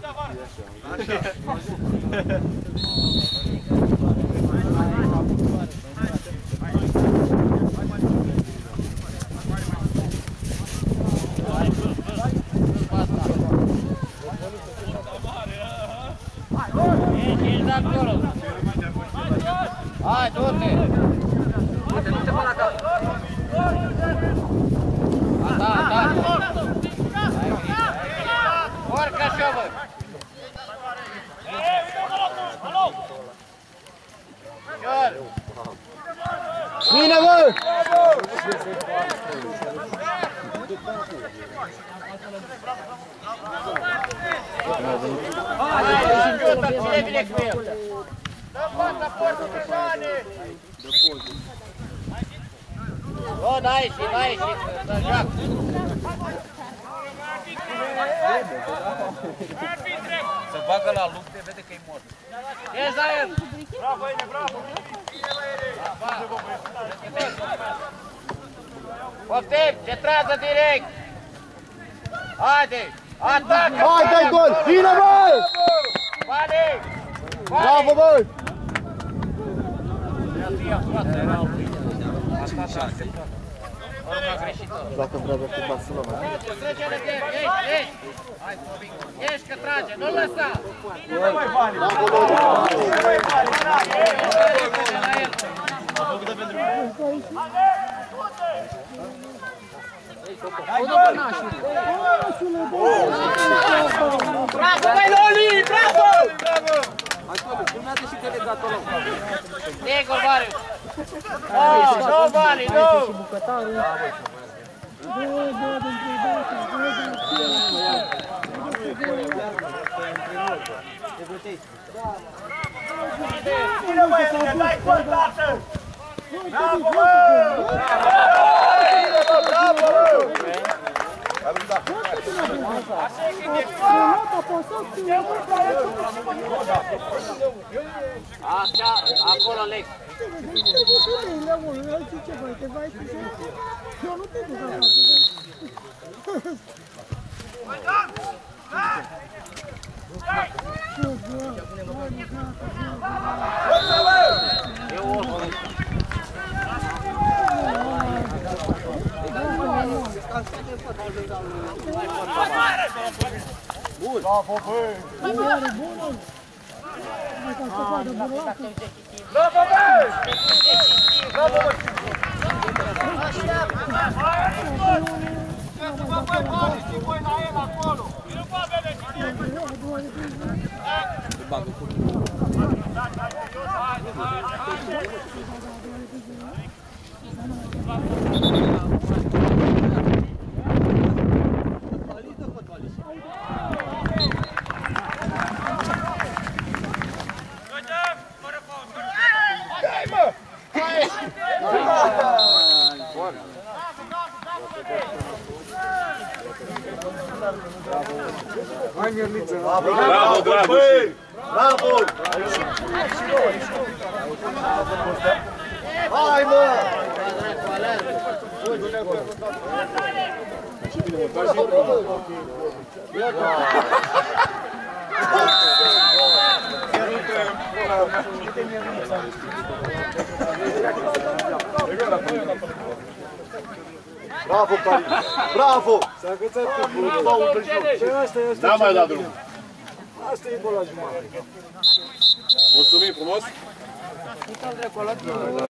Ești de acolo. Hai, du-te. Uite, nu te mă la cap. Da. Urcă șovă. Bine, bă! Ajută, ține bine cu el. Dă fața portul pe bani. O, n-a ieșit, să joacă. Să bagă la lupte, vede că e mort. Ești la el. Bravo, Ine, bravo! Poftim, centrează direct. Haide, atacă. Hai, dai gol! Bine, bă! Bani! Bravo, bă! Dacă vrea de Barcelona. Ești că trage, nu lăsa! Bravo, băi, Loli! Bravo! Hai, Tobi, filmează și că legatul ăla. Sigur, Marius! Nu, Bani, nu! Bine, băieți, dai gol, tată! Bravo, bă! Bravo, bă! Așa, acolo, Alex. Bravo, bă! Bravo, bă! Bravo, bă! Hai, Mierliță! Bravo, bravo! Bravo! Hai, mă! Bravo, Cari! Bravo! S-a agățat cu bolul. N-a mai dat drumul. Asta e gol la jumătate. Mulțumim frumos!